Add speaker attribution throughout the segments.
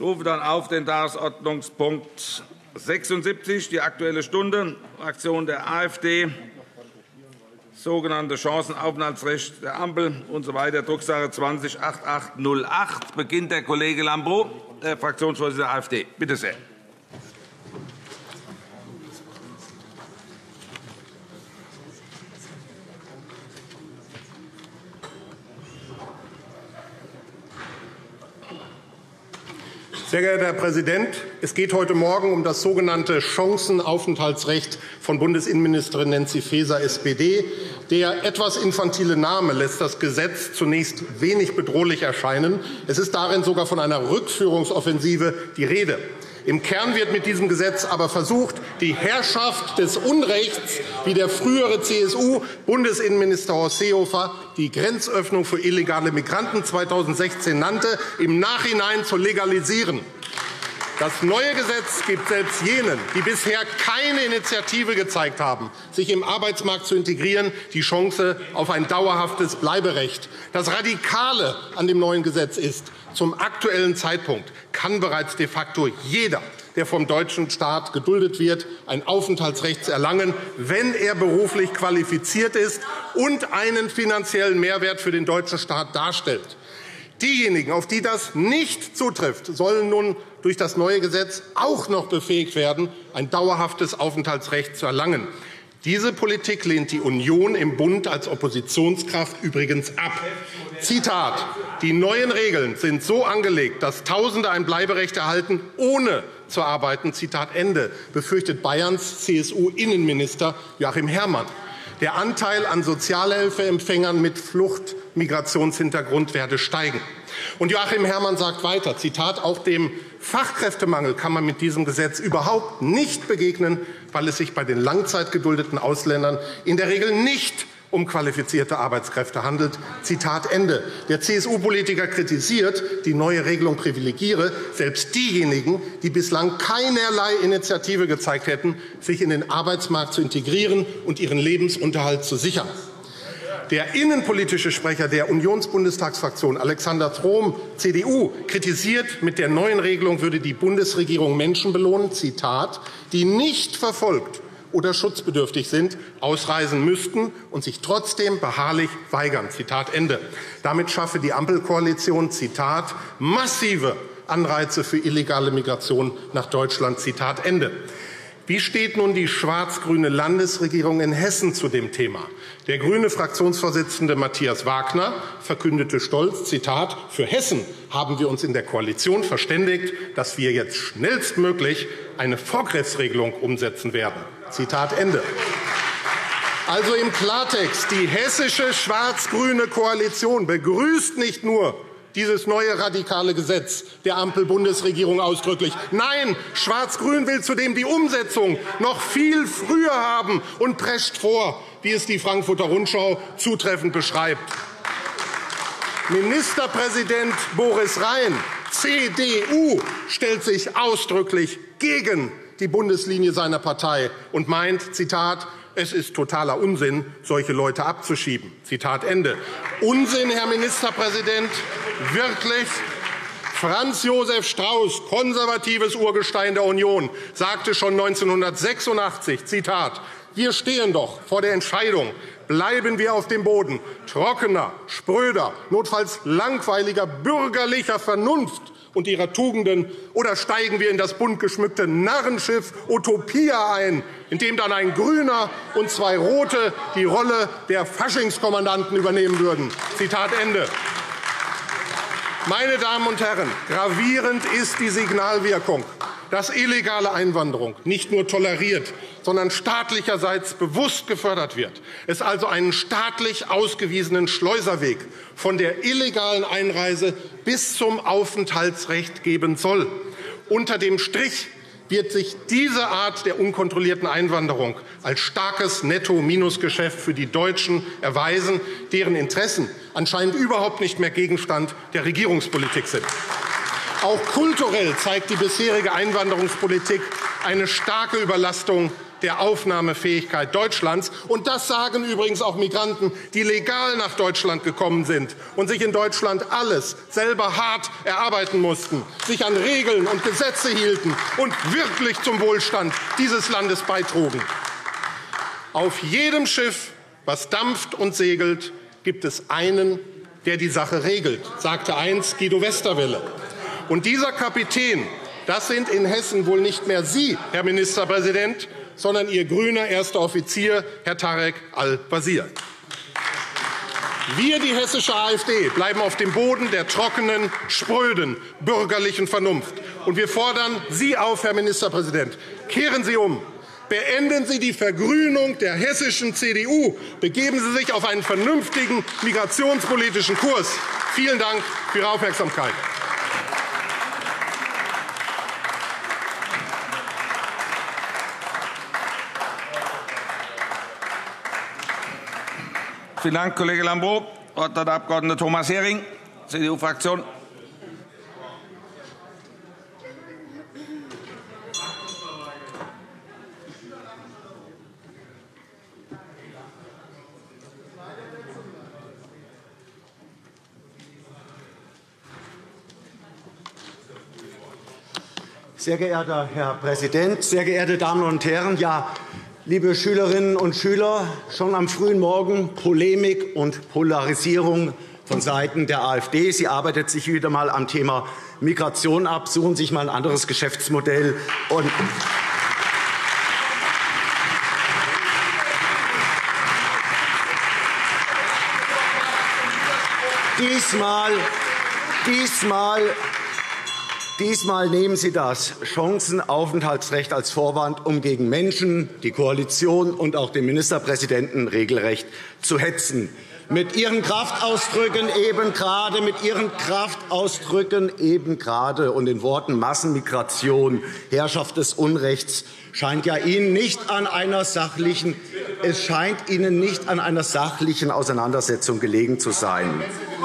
Speaker 1: rufe dann auf den Tagesordnungspunkt 76, die Aktuelle Stunde, Fraktion der AfD, sogenannte Chancenaufenthaltsrecht der Ampel usw. Drucksache 20-8808. Beginnt der Kollege Lambrou, der Fraktionsvorsitzende der AfD. Bitte sehr.
Speaker 2: Sehr geehrter Herr Präsident, es geht heute Morgen um das sogenannte Chancenaufenthaltsrecht von Bundesinnenministerin Nancy Faeser, SPD. Der etwas infantile Name lässt das Gesetz zunächst wenig bedrohlich erscheinen. Es ist darin sogar von einer Rückführungsoffensive die Rede. Im Kern wird mit diesem Gesetz aber versucht, die Herrschaft des Unrechts, wie der frühere CSU-Bundesinnenminister Horst Seehofer die Grenzöffnung für illegale Migranten 2016 nannte, im Nachhinein zu legalisieren. Das neue Gesetz gibt selbst jenen, die bisher keine Initiative gezeigt haben, sich im Arbeitsmarkt zu integrieren, die Chance auf ein dauerhaftes Bleiberecht. Das Radikale an dem neuen Gesetz ist, zum aktuellen Zeitpunkt kann bereits de facto jeder, der vom deutschen Staat geduldet wird, ein Aufenthaltsrecht erlangen, wenn er beruflich qualifiziert ist und einen finanziellen Mehrwert für den deutschen Staat darstellt. Diejenigen, auf die das nicht zutrifft, sollen nun durch das neue Gesetz auch noch befähigt werden, ein dauerhaftes Aufenthaltsrecht zu erlangen. Diese Politik lehnt die Union im Bund als Oppositionskraft übrigens ab. Zitat: Die neuen Regeln sind so angelegt, dass Tausende ein Bleiberecht erhalten, ohne zu arbeiten. Zitat Ende, befürchtet Bayerns CSU-Innenminister Joachim Herrmann. Der Anteil an Sozialhilfeempfängern mit Flucht-Migrationshintergrund werde steigen. Und Joachim Herrmann sagt weiter, Zitat, auch dem Fachkräftemangel kann man mit diesem Gesetz überhaupt nicht begegnen, weil es sich bei den langzeitgeduldeten Ausländern in der Regel nicht um qualifizierte Arbeitskräfte handelt. Zitat Ende. Der CSU-Politiker kritisiert, die neue Regelung privilegiere selbst diejenigen, die bislang keinerlei Initiative gezeigt hätten, sich in den Arbeitsmarkt zu integrieren und ihren Lebensunterhalt zu sichern. Der innenpolitische Sprecher der Unionsbundestagsfraktion, Alexander Trom, CDU, kritisiert, mit der neuen Regelung würde die Bundesregierung Menschen belohnen, Zitat, die nicht verfolgt oder schutzbedürftig sind, ausreisen müssten und sich trotzdem beharrlich weigern. Zitat Ende. Damit schaffe die Ampelkoalition, Zitat, massive Anreize für illegale Migration nach Deutschland. Zitat Ende. Wie steht nun die schwarz-grüne Landesregierung in Hessen zu dem Thema? Der grüne Fraktionsvorsitzende Matthias Wagner verkündete stolz, Zitat, für Hessen haben wir uns in der Koalition verständigt, dass wir jetzt schnellstmöglich eine Vorgriffsregelung umsetzen werden. Zitat Ende. Also im Klartext, die hessische schwarz-grüne Koalition begrüßt nicht nur dieses neue radikale Gesetz der Ampel-Bundesregierung ausdrücklich. Nein, Schwarz-Grün will zudem die Umsetzung noch viel früher haben und prescht vor, wie es die Frankfurter Rundschau zutreffend beschreibt. Ministerpräsident Boris Rhein, CDU, stellt sich ausdrücklich gegen die Bundeslinie seiner Partei und meint, Zitat, es ist totaler Unsinn, solche Leute abzuschieben. Zitat Ende. Unsinn, Herr Ministerpräsident, wirklich? Franz Josef Strauß, konservatives Urgestein der Union, sagte schon 1986, Zitat, wir stehen doch vor der Entscheidung, bleiben wir auf dem Boden trockener, spröder, notfalls langweiliger bürgerlicher Vernunft und ihrer Tugenden, oder steigen wir in das bunt geschmückte Narrenschiff Utopia ein, in dem dann ein Grüner und zwei Rote die Rolle der Faschingskommandanten übernehmen würden. Zitat Ende. Meine Damen und Herren, gravierend ist die Signalwirkung, dass illegale Einwanderung nicht nur toleriert, sondern staatlicherseits bewusst gefördert wird. Es also einen staatlich ausgewiesenen Schleuserweg von der illegalen Einreise bis zum Aufenthaltsrecht geben soll. Unter dem Strich wird sich diese Art der unkontrollierten Einwanderung als starkes Netto-Minus-Geschäft für die Deutschen erweisen, deren Interessen anscheinend überhaupt nicht mehr Gegenstand der Regierungspolitik sind. Auch kulturell zeigt die bisherige Einwanderungspolitik eine starke Überlastung der Aufnahmefähigkeit Deutschlands. Und das sagen übrigens auch Migranten, die legal nach Deutschland gekommen sind und sich in Deutschland alles selber hart erarbeiten mussten, sich an Regeln und Gesetze hielten und wirklich zum Wohlstand dieses Landes beitrugen. Auf jedem Schiff, was dampft und segelt, gibt es einen, der die Sache regelt, sagte einst Guido Westerwelle. Und dieser Kapitän, das sind in Hessen wohl nicht mehr Sie, Herr Ministerpräsident, sondern Ihr grüner erster Offizier, Herr Tarek Al-Wazir. Wir, die hessische AfD, bleiben auf dem Boden der trockenen, spröden, bürgerlichen Vernunft. Und wir fordern Sie auf, Herr Ministerpräsident, kehren Sie um. Beenden Sie die Vergrünung der hessischen CDU. Begeben Sie sich auf einen vernünftigen migrationspolitischen Kurs. Vielen Dank für Ihre Aufmerksamkeit.
Speaker 1: Vielen Dank, Kollege Lambrou. Das Wort hat der Abg. Thomas Hering, CDU-Fraktion.
Speaker 3: Sehr geehrter Herr Präsident, sehr geehrte Damen und Herren! Ja, liebe Schülerinnen und Schüler, schon am frühen Morgen Polemik und Polarisierung von Seiten der AfD. Sie arbeitet sich wieder einmal am Thema Migration ab, suchen sich mal ein anderes Geschäftsmodell. Und Diesmal nehmen Sie das Chancenaufenthaltsrecht als Vorwand, um gegen Menschen, die Koalition und auch den Ministerpräsidenten regelrecht zu hetzen. Mit Ihren Kraftausdrücken eben gerade und den Worten Massenmigration, Herrschaft des Unrechts scheint ja Ihnen nicht an einer sachlichen Auseinandersetzung gelegen zu sein.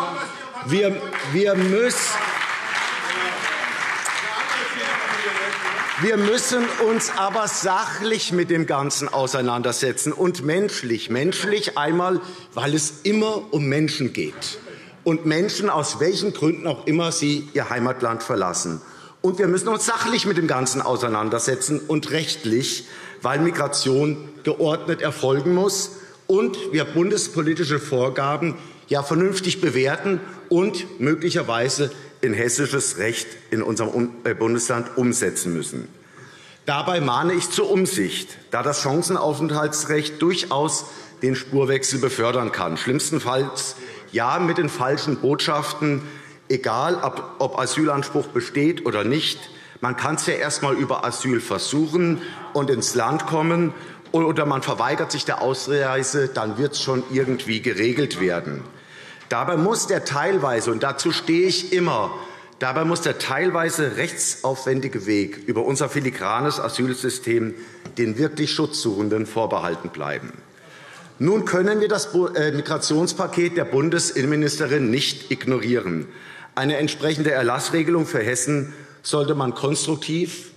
Speaker 3: Wir müssen uns aber sachlich mit dem Ganzen auseinandersetzen und menschlich. Menschlich einmal, weil es immer um Menschen geht. Und Menschen, aus welchen Gründen auch immer sie ihr Heimatland verlassen. Und wir müssen uns sachlich mit dem Ganzen auseinandersetzen und rechtlich, weil Migration geordnet erfolgen muss und wir bundespolitische Vorgaben ja vernünftig bewerten und möglicherweise in hessisches Recht in unserem Bundesland umsetzen müssen. Dabei mahne ich zur Umsicht, da das Chancenaufenthaltsrecht durchaus den Spurwechsel befördern kann. Schlimmstenfalls ja mit den falschen Botschaften, egal ob Asylanspruch besteht oder nicht. Man kann es ja erst einmal über Asyl versuchen und ins Land kommen, oder man verweigert sich der Ausreise, dann wird es schon irgendwie geregelt werden. Dabei muss der teilweise, und dazu stehe ich immer, dabei muss der teilweise rechtsaufwendige Weg über unser filigranes Asylsystem den wirklich Schutzsuchenden vorbehalten bleiben. Nun können wir das Migrationspaket der Bundesinnenministerin nicht ignorieren. Eine entsprechende Erlassregelung für Hessen sollte man konstruktiv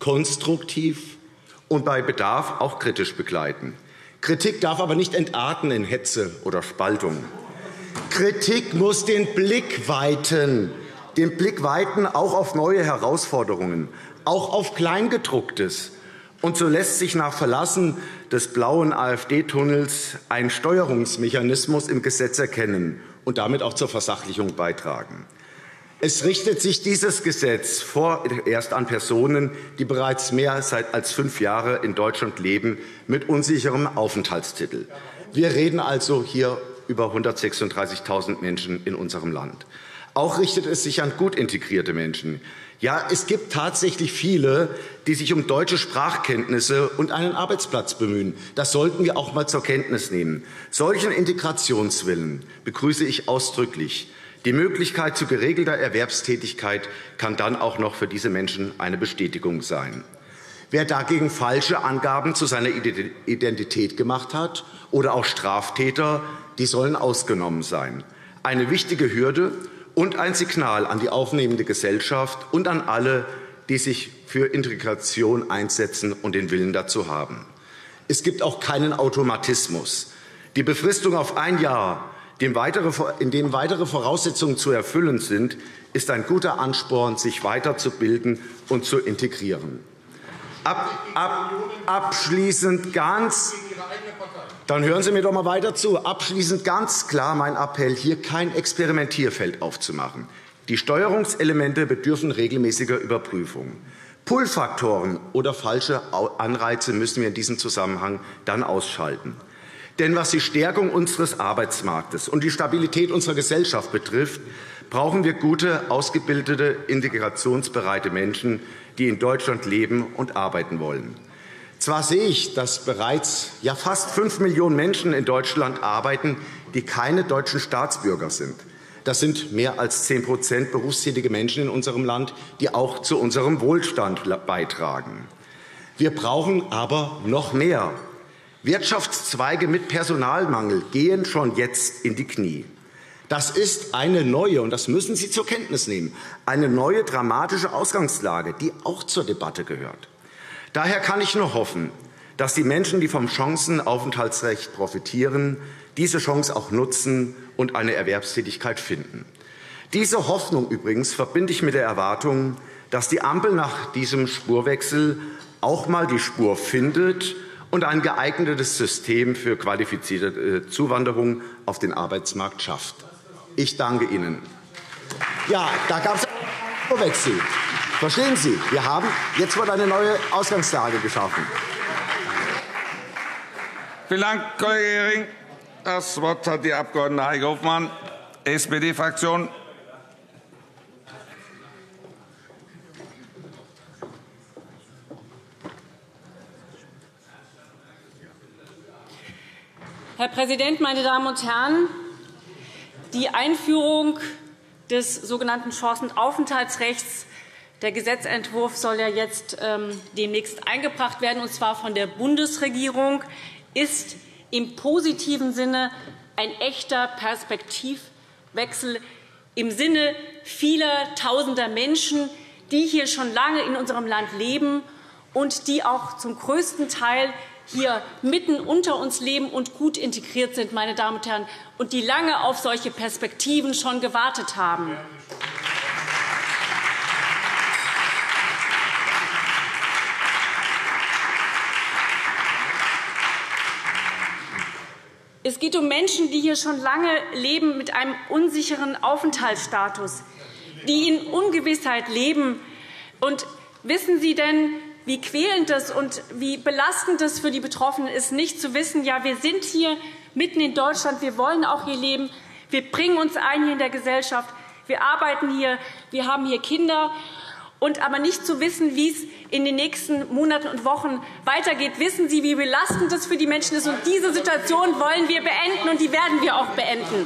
Speaker 3: und bei Bedarf auch kritisch begleiten. Kritik darf aber nicht entarten in Hetze oder Spaltung. Kritik muss den Blick weiten auch auf neue Herausforderungen, auch auf Kleingedrucktes. Und so lässt sich nach Verlassen des blauen AfD-Tunnels ein Steuerungsmechanismus im Gesetz erkennen und damit auch zur Versachlichung beitragen. Es richtet sich dieses Gesetz vorerst an Personen, die bereits mehr als 5 Jahre in Deutschland leben, mit unsicherem Aufenthaltstitel. Wir reden also hier über 136.000 Menschen in unserem Land. Auch richtet es sich an gut integrierte Menschen. Ja, es gibt tatsächlich viele, die sich um deutsche Sprachkenntnisse und einen Arbeitsplatz bemühen. Das sollten wir auch einmal zur Kenntnis nehmen. Solchen Integrationswillen begrüße ich ausdrücklich. Die Möglichkeit zu geregelter Erwerbstätigkeit kann dann auch noch für diese Menschen eine Bestätigung sein. Wer dagegen falsche Angaben zu seiner Identität gemacht hat oder auch Straftäter, die sollen ausgenommen sein. Eine wichtige Hürde und ein Signal an die aufnehmende Gesellschaft und an alle, die sich für Integration einsetzen und den Willen dazu haben. Es gibt auch keinen Automatismus. Die Befristung auf 1 Jahr, in dem weitere Voraussetzungen zu erfüllen sind, ist ein guter Ansporn, sich weiterzubilden und zu integrieren. Abschließend ganz, dann hören Sie mir doch mal weiter zu. Abschließend ganz klar mein Appell, hier kein Experimentierfeld aufzumachen. Die Steuerungselemente bedürfen regelmäßiger Überprüfung. Pull-Faktoren oder falsche Anreize müssen wir in diesem Zusammenhang dann ausschalten. Denn was die Stärkung unseres Arbeitsmarktes und die Stabilität unserer Gesellschaft betrifft, brauchen wir gute, ausgebildete, integrationsbereite Menschen, die in Deutschland leben und arbeiten wollen. Zwar sehe ich, dass bereits fast 5 Millionen Menschen in Deutschland arbeiten, die keine deutschen Staatsbürger sind. Das sind mehr als 10% berufstätige Menschen in unserem Land, die auch zu unserem Wohlstand beitragen. Wir brauchen aber noch mehr. Wirtschaftszweige mit Personalmangel gehen schon jetzt in die Knie. Das ist eine neue, und das müssen Sie zur Kenntnis nehmen, eine neue dramatische Ausgangslage, die auch zur Debatte gehört. Daher kann ich nur hoffen, dass die Menschen, die vom Chancenaufenthaltsrecht profitieren, diese Chance auch nutzen und eine Erwerbstätigkeit finden. Diese Hoffnung übrigens verbinde ich mit der Erwartung, dass die Ampel nach diesem Spurwechsel auch mal die Spur findet und ein geeignetes System für qualifizierte Zuwanderung auf den Arbeitsmarkt schafft. Ich danke Ihnen. Ja, da gab es einen Spurwechsel. Verstehen Sie? Jetzt wird eine neue Ausgangslage geschaffen.
Speaker 1: Vielen Dank, Kollege Hering. Das Wort hat die Abg. Heike Hofmann, SPD-Fraktion.
Speaker 4: Herr Präsident, meine Damen und Herren! Die Einführung des sogenannten Chancenaufenthaltsrechts, der Gesetzentwurf soll ja jetzt demnächst eingebracht werden, und zwar von der Bundesregierung, ist im positiven Sinne ein echter Perspektivwechsel im Sinne vieler Tausender Menschen, die hier schon lange in unserem Land leben und die auch zum größten Teil hier mitten unter uns leben und gut integriert sind, meine Damen und Herren, und die lange auf solche Perspektiven schon gewartet haben. Es geht um Menschen, die hier schon lange leben mit einem unsicheren Aufenthaltsstatus, die in Ungewissheit leben. Und wissen Sie denn, wie quälend es und wie belastend es für die Betroffenen ist, nicht zu wissen, ja, wir sind hier mitten in Deutschland, wir wollen auch hier leben, wir bringen uns ein hier in der Gesellschaft, wir arbeiten hier, wir haben hier Kinder, und aber nicht zu wissen, wie es in den nächsten Monaten und Wochen weitergeht. Wissen Sie, wie belastend es für die Menschen ist? Und diese Situation wollen wir beenden, und die werden wir auch beenden.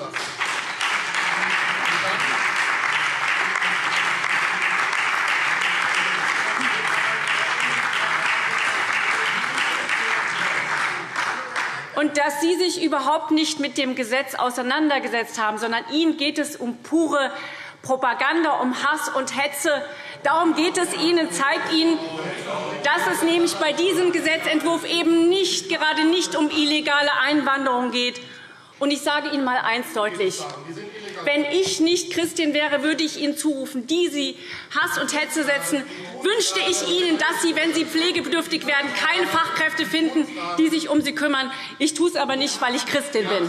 Speaker 4: Und dass Sie sich überhaupt nicht mit dem Gesetz auseinandergesetzt haben, sondern Ihnen geht es um pure Propaganda, um Hass und Hetze. Darum geht es Ihnen, zeigt Ihnen, dass es nämlich bei diesem Gesetzentwurf eben gerade nicht um illegale Einwanderung geht. Und ich sage Ihnen mal eins deutlich. Wenn ich nicht Christin wäre, würde ich Ihnen zurufen, die Sie Hass und Hetze setzen, wünschte ich Ihnen, dass Sie, wenn Sie pflegebedürftig werden, keine Fachkräfte finden, die sich um Sie kümmern. Ich tue es aber nicht, weil ich Christin bin.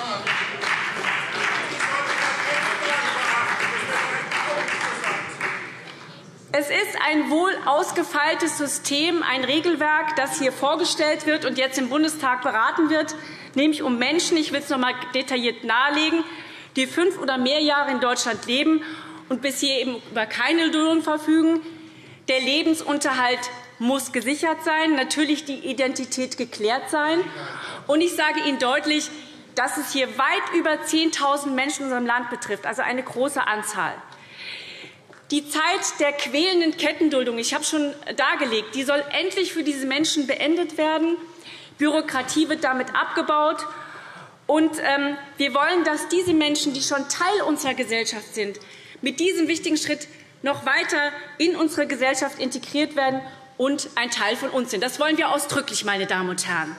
Speaker 4: Es ist ein wohl ausgefeiltes System, ein Regelwerk, das hier vorgestellt wird und jetzt im Bundestag beraten wird, nämlich um Menschen, ich will es noch einmal detailliert nahelegen, die 5 oder mehr Jahre in Deutschland leben und bisher eben über keine Duldung verfügen. Der Lebensunterhalt muss gesichert sein, natürlich die Identität geklärt sein. Und ich sage Ihnen deutlich, dass es hier weit über 10.000 Menschen in unserem Land betrifft, also eine große Anzahl. Die Zeit der quälenden Kettenduldung, ich habe schon dargelegt, die soll endlich für diese Menschen beendet werden. Bürokratie wird damit abgebaut. Und wir wollen, dass diese Menschen, die schon Teil unserer Gesellschaft sind, mit diesem wichtigen Schritt noch weiter in unsere Gesellschaft integriert werden und ein Teil von uns sind. Das wollen wir ausdrücklich, meine Damen und Herren.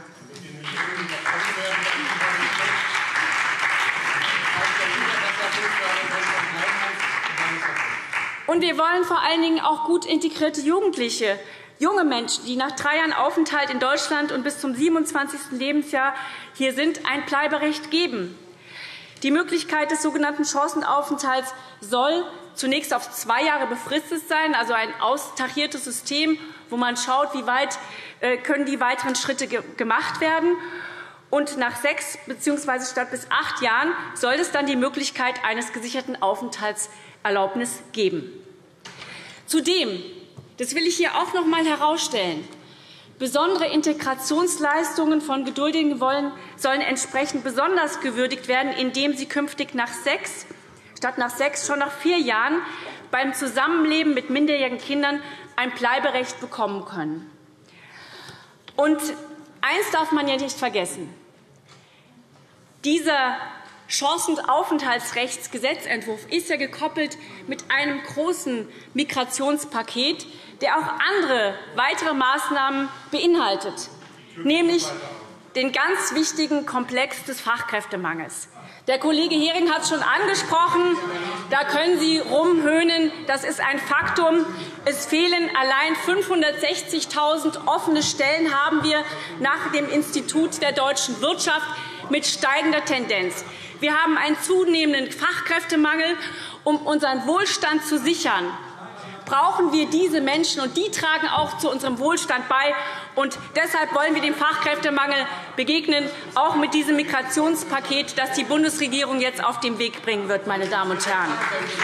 Speaker 4: Und wir wollen vor allen Dingen auch gut integrierte Jugendliche, junge Menschen, die nach 3 Jahren Aufenthalt in Deutschland und bis zum 27. Lebensjahr hier sind, ein Bleiberecht geben. Die Möglichkeit des sogenannten Chancenaufenthalts soll zunächst auf 2 Jahre befristet sein, also ein austariertes System, wo man schaut, wie weit können die weiteren Schritte gemacht werden. Und nach 6 bzw. statt bis 8 Jahren soll es dann die Möglichkeit eines gesicherten Aufenthaltserlaubnis geben. Zudem, das will ich hier auch noch einmal herausstellen, besondere Integrationsleistungen von Geduldigen sollen entsprechend besonders gewürdigt werden, indem sie künftig statt nach 6 schon nach 4 Jahren beim Zusammenleben mit minderjährigen Kindern ein Bleiberecht bekommen können. Und eines darf man ja nicht vergessen. Dieser Chancenaufenthaltsrechtsgesetzentwurf ist ja gekoppelt mit einem großen Migrationspaket, der auch andere weitere Maßnahmen beinhaltet, nämlich den ganz wichtigen Komplex des Fachkräftemangels. Der Kollege Hering hat es schon angesprochen. Da können Sie rumhöhnen. Das ist ein Faktum. Es fehlen allein 560.000 offene Stellen, haben wir nach dem Institut der deutschen Wirtschaft mit steigender Tendenz. Wir haben einen zunehmenden Fachkräftemangel. Um unseren Wohlstand zu sichern, brauchen wir diese Menschen, und die tragen auch zu unserem Wohlstand bei. Und deshalb wollen wir dem Fachkräftemangel begegnen, auch mit diesem Migrationspaket, das die Bundesregierung jetzt auf den Weg bringen wird, meine Damen und Herren.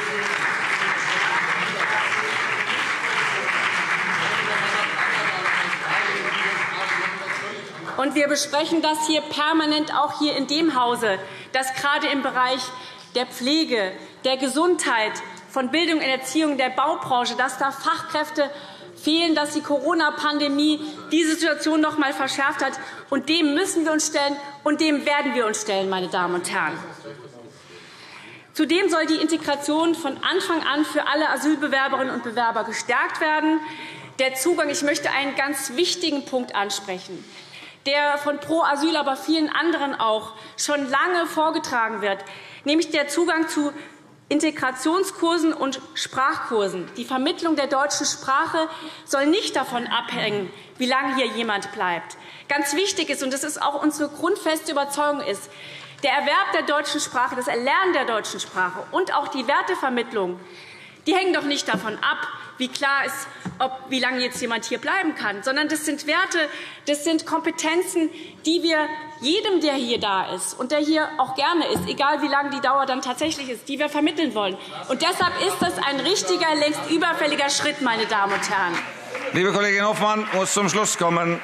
Speaker 4: Und wir besprechen das hier permanent auch hier in dem Hause, dass gerade im Bereich der Pflege, der Gesundheit, von Bildung und Erziehung, der Baubranche, dass da Fachkräfte fehlen, dass die Corona-Pandemie diese Situation noch einmal verschärft hat. Und dem müssen wir uns stellen, und dem werden wir uns stellen, meine Damen und Herren. Zudem soll die Integration von Anfang an für alle Asylbewerberinnen und Bewerber gestärkt werden. Der Zugang, ich möchte einen ganz wichtigen Punkt ansprechen, der von Pro Asyl, aber vielen anderen auch schon lange vorgetragen wird, nämlich der Zugang zu Integrationskursen und Sprachkursen. Die Vermittlung der deutschen Sprache soll nicht davon abhängen, wie lange hier jemand bleibt. Ganz wichtig ist, und das ist auch unsere grundfeste Überzeugung, ist, der Erwerb der deutschen Sprache, das Erlernen der deutschen Sprache und auch die Wertevermittlung, die hängen doch nicht davon ab, wie klar ist, wie lange jetzt jemand hier bleiben kann, sondern das sind Werte, das sind Kompetenzen, die wir jedem, der hier da ist und der hier auch gerne ist, egal wie lange die Dauer dann tatsächlich ist, die wir vermitteln wollen. Und deshalb ist das ein richtiger, längst überfälliger Schritt, meine Damen und Herren.
Speaker 1: Liebe Kollegin Hofmann, muss zum Schluss kommen.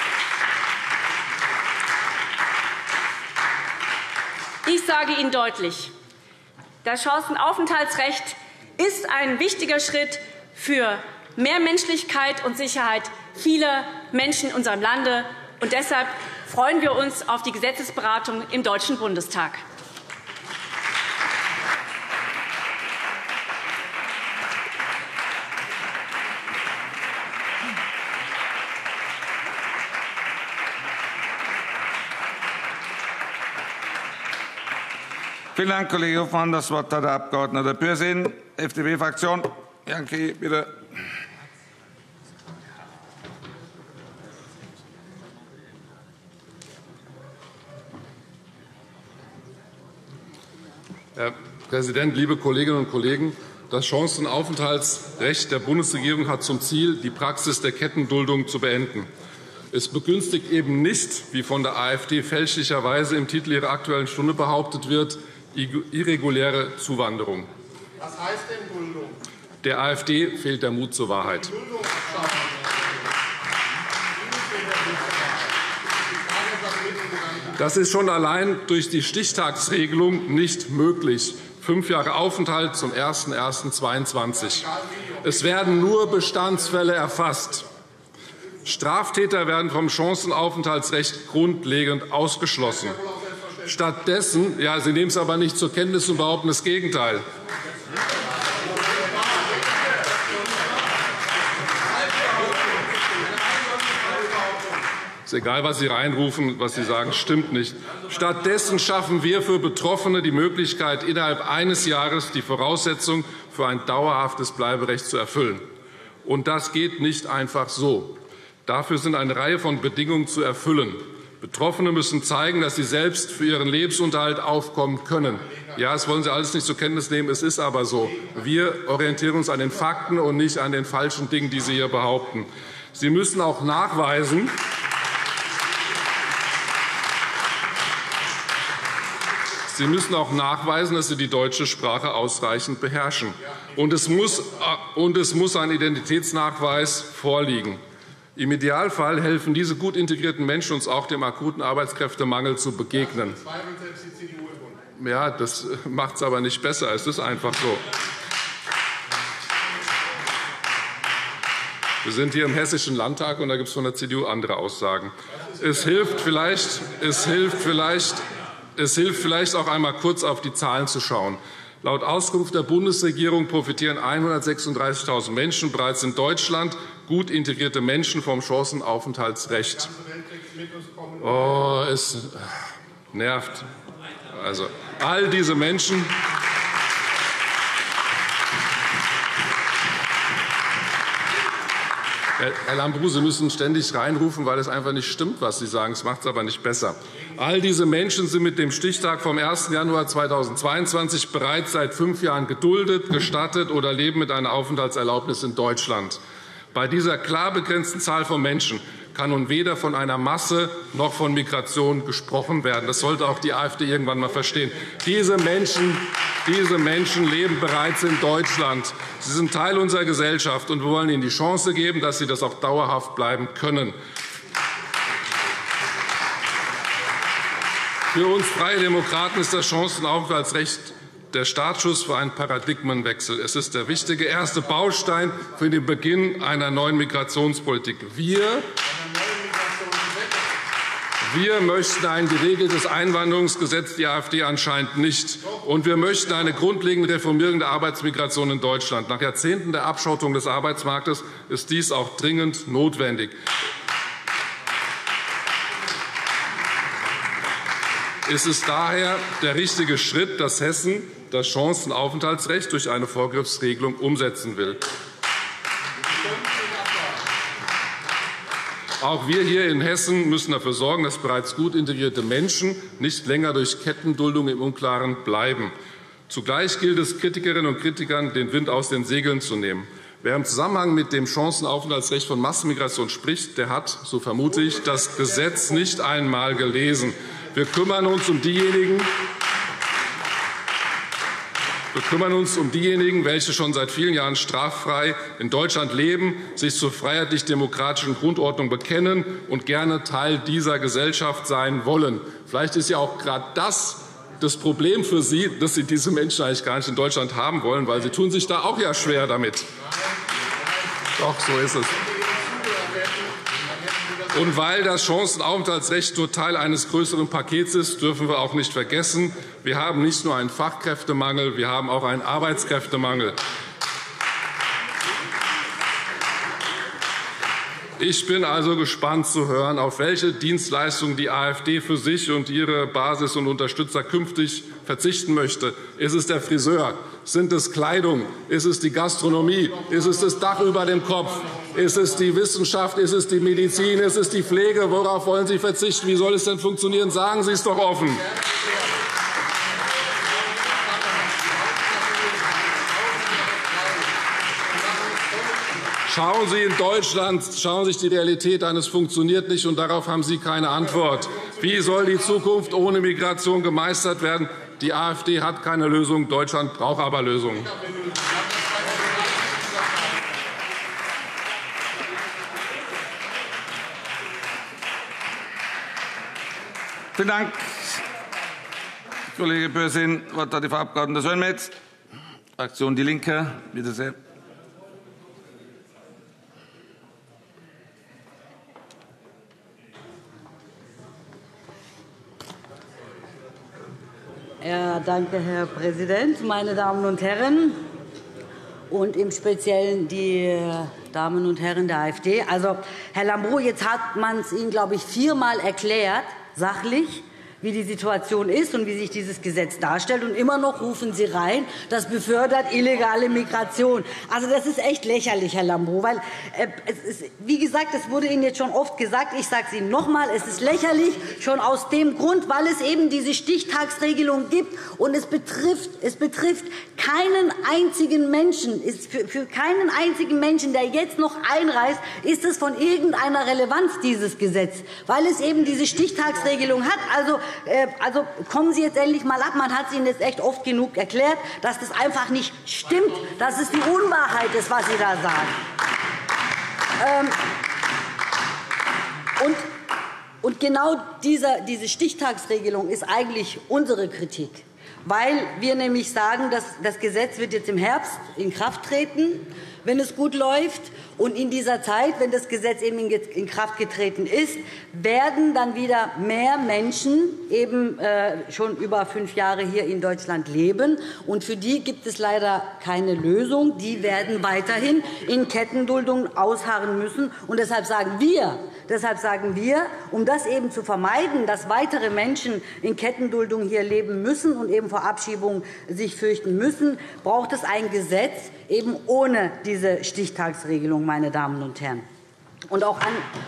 Speaker 4: Ich sage Ihnen deutlich, das Chancenaufenthaltsrecht ist ein wichtiger Schritt für mehr Menschlichkeit und Sicherheit vieler Menschen in unserem Lande. Und deshalb freuen wir uns auf die Gesetzesberatung im Deutschen Bundestag.
Speaker 1: Vielen Dank, Kollege Hofmann. Das Wort hat der Abg. Pürsün, FDP-Fraktion. Janke, bitte.
Speaker 5: Herr Präsident, liebe Kolleginnen und Kollegen! Das Chancenaufenthaltsrecht der Bundesregierung hat zum Ziel, die Praxis der Kettenduldung zu beenden. Es begünstigt eben nicht, wie von der AfD fälschlicherweise im Titel ihrer Aktuellen Stunde behauptet wird, irreguläre Zuwanderung.
Speaker 2: Was heißt denn Duldung?
Speaker 5: Der AfD fehlt der Mut zur Wahrheit. Das ist schon allein durch die Stichtagsregelung nicht möglich. 5 Jahre Aufenthalt zum 01.01.2022. Es werden nur Bestandsfälle erfasst. Straftäter werden vom Chancenaufenthaltsrecht grundlegend ausgeschlossen. Stattdessen, ja, Sie nehmen es aber nicht zur Kenntnis und behaupten das Gegenteil. Es ist egal, was Sie reinrufen, was Sie sagen, stimmt nicht. Stattdessen schaffen wir für Betroffene die Möglichkeit, innerhalb eines Jahres die Voraussetzung für ein dauerhaftes Bleiberecht zu erfüllen. Und das geht nicht einfach so. Dafür sind eine Reihe von Bedingungen zu erfüllen. Betroffene müssen zeigen, dass sie selbst für ihren Lebensunterhalt aufkommen können. Ja, das wollen Sie alles nicht zur Kenntnis nehmen. Es ist aber so. Wir orientieren uns an den Fakten und nicht an den falschen Dingen, die Sie hier behaupten. Sie müssen auch nachweisen, dass Sie die deutsche Sprache ausreichend beherrschen. Und es muss ein Identitätsnachweis vorliegen. Im Idealfall helfen diese gut integrierten Menschen uns auch dem akuten Arbeitskräftemangel zu begegnen. Ja, das macht es aber nicht besser. Es ist einfach so. Wir sind hier im Hessischen Landtag, und da gibt es von der CDU andere Aussagen. Es hilft vielleicht auch einmal kurz auf die Zahlen zu schauen. Laut Auskunft der Bundesregierung profitieren 136.000 Menschen bereits in Deutschland, gut integrierte Menschen, vom Chancenaufenthaltsrecht. Oh, es nervt. Also, all diese Menschen. Herr Lambrou, Sie müssen ständig reinrufen, weil es einfach nicht stimmt, was Sie sagen. Das macht es aber nicht besser. All diese Menschen sind mit dem Stichtag vom 1. Januar 2022 bereits seit 5 Jahren geduldet, gestattet oder leben mit einer Aufenthaltserlaubnis in Deutschland. Bei dieser klar begrenzten Zahl von Menschen kann nun weder von einer Masse noch von Migration gesprochen werden. Das sollte auch die AfD irgendwann einmal verstehen. Diese Menschen leben bereits in Deutschland. Sie sind Teil unserer Gesellschaft, und wir wollen ihnen die Chance geben, dass sie das auch dauerhaft bleiben können. Für uns Freie Demokraten ist das Chancenaufenthaltsrecht der Startschuss für einen Paradigmenwechsel. Es ist der wichtige erste Baustein für den Beginn einer neuen Migrationspolitik. Wir möchten ein geregeltes Einwanderungsgesetz, die AfD anscheinend nicht. Und wir möchten eine grundlegende Reformierung der Arbeitsmigration in Deutschland. Nach Jahrzehnten der Abschottung des Arbeitsmarktes ist dies auch dringend notwendig. Es ist daher der richtige Schritt, dass Hessen das Chancenaufenthaltsrecht durch eine Vorgriffsregelung umsetzen will. Auch wir hier in Hessen müssen dafür sorgen, dass bereits gut integrierte Menschen nicht länger durch Kettenduldung im Unklaren bleiben. Zugleich gilt es, Kritikerinnen und Kritikern den Wind aus den Segeln zu nehmen. Wer im Zusammenhang mit dem Chancenaufenthaltsrecht von Massenmigration spricht, der hat, so vermute ich, das Gesetz nicht einmal gelesen. Wir kümmern uns um diejenigen, welche schon seit vielen Jahren straffrei in Deutschland leben, sich zur freiheitlich-demokratischen Grundordnung bekennen und gerne Teil dieser Gesellschaft sein wollen. Vielleicht ist ja auch gerade das Problem für Sie, dass Sie diese Menschen eigentlich gar nicht in Deutschland haben wollen, weil Sie tun sich da auch ja schwer damit. Doch, so ist es. Und weil das Chancenaufenthaltsrecht nur Teil eines größeren Pakets ist, dürfen wir auch nicht vergessen, wir haben nicht nur einen Fachkräftemangel, wir haben auch einen Arbeitskräftemangel. Ich bin also gespannt zu hören, auf welche Dienstleistungen die AfD für sich und ihre Basis und Unterstützer künftig verzichten möchte. Ist es der Friseur? Sind es Kleidung? Ist es die Gastronomie? Ist es das Dach über dem Kopf? Ist es die Wissenschaft? Ist es die Medizin? Ist es die Pflege? Worauf wollen Sie verzichten? Wie soll es denn funktionieren? Sagen Sie es doch offen. Schauen Sie in Deutschland, schauen Sie sich die Realität an. Es funktioniert nicht, und darauf haben Sie keine Antwort. Wie soll die Zukunft ohne Migration gemeistert werden? Die AfD hat keine Lösung. Deutschland braucht aber Lösungen.
Speaker 1: Vielen Dank, Kollege Böhrsin. Das Wort hat die Frau Abg. Sönmez, Fraktion DIE LINKE. Bitte sehr.
Speaker 6: Ja, danke, Herr Präsident, meine Damen und Herren! und im Speziellen die Damen und Herren der AfD. Also, Herr Lambrou, jetzt hat man es Ihnen, glaube ich, 4-mal erklärt, sachlich, wie die Situation ist und wie sich dieses Gesetz darstellt. Und immer noch rufen Sie rein, das befördert illegale Migration. Also, das ist echt lächerlich, Herr Lambrou. Weil, wie gesagt, es wurde Ihnen jetzt schon oft gesagt, ich sage es Ihnen noch einmal, es ist lächerlich, schon aus dem Grund, weil es eben diese Stichtagsregelung gibt. Und es betrifft keinen einzigen Menschen. Für keinen einzigen Menschen, der jetzt noch einreist, ist es von irgendeiner Relevanz, dieses Gesetz, weil es eben diese Stichtagsregelung hat. Also kommen Sie jetzt endlich einmal ab. Man hat es Ihnen jetzt echt oft genug erklärt, dass das einfach nicht stimmt, dass es die Unwahrheit ist, was Sie da sagen. Und genau diese Stichtagsregelung ist eigentlich unsere Kritik, weil wir nämlich sagen, dass das Gesetz wird jetzt im Herbst in Kraft treten, wenn es gut läuft. Und in dieser Zeit, wenn das Gesetz eben in Kraft getreten ist, werden dann wieder mehr Menschen eben schon über 5 Jahre hier in Deutschland leben. Und für die gibt es leider keine Lösung. Die werden weiterhin in Kettenduldung ausharren müssen. Und deshalb sagen wir, um das eben zu vermeiden, dass weitere Menschen in Kettenduldung hier leben müssen und eben vor Abschiebung sich fürchten müssen, braucht es ein Gesetz eben ohne diese Stichtagsregelung, meine Damen und Herren. Und auch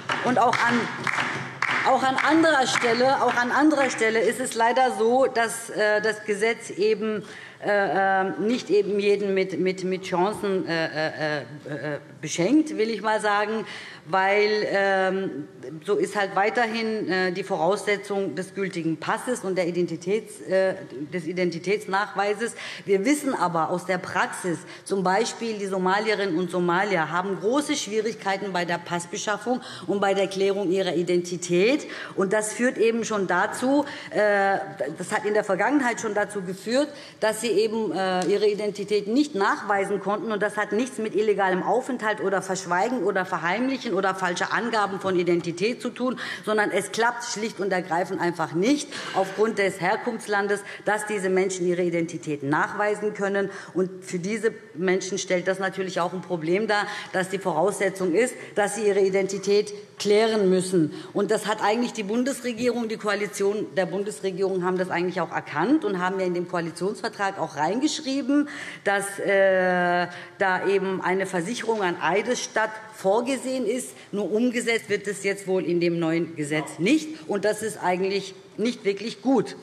Speaker 6: an anderer Stelle ist es leider so, dass das Gesetz eben nicht eben jeden mit Chancen beschenkt, will ich mal sagen, weil so ist halt weiterhin die Voraussetzung des gültigen Passes und des Identitätsnachweises. Wir wissen aber aus der Praxis, z. B. die Somalierinnen und Somalier haben große Schwierigkeiten bei der Passbeschaffung und bei der Klärung ihrer Identität. Und das führt eben schon dazu, das hat in der Vergangenheit schon dazu geführt, dass sie eben ihre Identität nicht nachweisen konnten. Und das hat nichts mit illegalem Aufenthalt oder Verschweigen oder Verheimlichen oder falsche Angaben von Identität zu tun, sondern es klappt schlicht und ergreifend einfach nicht aufgrund des Herkunftslandes, dass diese Menschen ihre Identität nachweisen können. Und für diese Menschen stellt das natürlich auch ein Problem dar, dass die Voraussetzung ist, dass sie ihre Identität klären müssen. Und das hat eigentlich die Bundesregierung, die Koalition der Bundesregierung haben das eigentlich auch erkannt und haben ja in dem Koalitionsvertrag auch reingeschrieben, dass da eben eine Versicherung an Eidesstatt vorgesehen ist. Nur umgesetzt wird es jetzt wohl in dem neuen Gesetz nicht. Und das ist eigentlich nicht wirklich gut.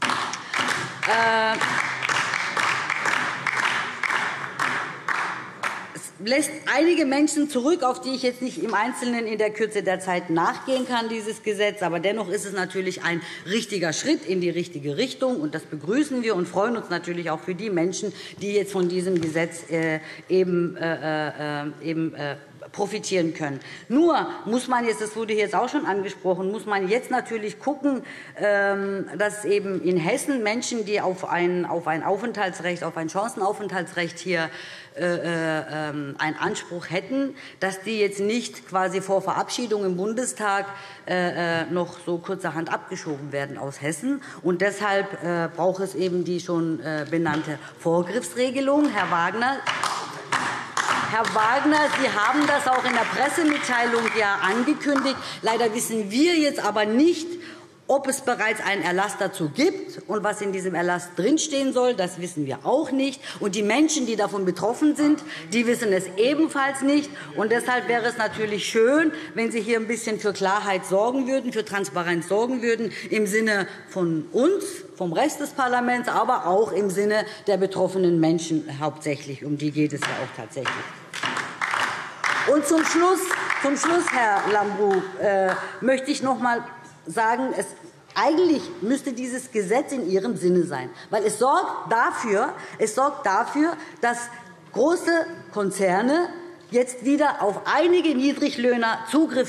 Speaker 6: Lässt einige Menschen zurück, auf die ich jetzt nicht im Einzelnen in der Kürze der Zeit nachgehen kann, dieses Gesetz. Aber dennoch ist es natürlich ein richtiger Schritt in die richtige Richtung. Und das begrüßen wir und freuen uns natürlich auch für die Menschen, die jetzt von diesem Gesetz profitieren können. Nur muss man jetzt, das wurde jetzt auch schon angesprochen, muss man jetzt natürlich gucken, dass eben in Hessen Menschen, die auf ein Aufenthaltsrecht, auf ein Chancenaufenthaltsrecht hier einen Anspruch hätten, dass die jetzt nicht quasi vor Verabschiedung im Bundestag noch so kurzerhand abgeschoben werden aus Hessen. Und deshalb braucht es eben die schon benannte Vorgriffsregelung. Herr Wagner, Sie haben das auch in der Pressemitteilung ja angekündigt. Leider wissen wir jetzt aber nicht, ob es bereits einen Erlass dazu gibt. Und was in diesem Erlass drinstehen soll, das wissen wir auch nicht. Und die Menschen, die davon betroffen sind, die wissen es ebenfalls nicht. Und deshalb wäre es natürlich schön, wenn Sie hier ein bisschen für Klarheit sorgen würden, für Transparenz sorgen würden, im Sinne von uns, vom Rest des Parlaments, aber auch im Sinne der betroffenen Menschen hauptsächlich. Um die geht es ja auch tatsächlich. Und zum Schluss, Herr Lambrou, möchte ich noch einmal sagen, eigentlich müsste dieses Gesetz in Ihrem Sinne sein, weil es sorgt dafür, dass große Konzerne jetzt wieder auf einige Niedriglöhner Zugriff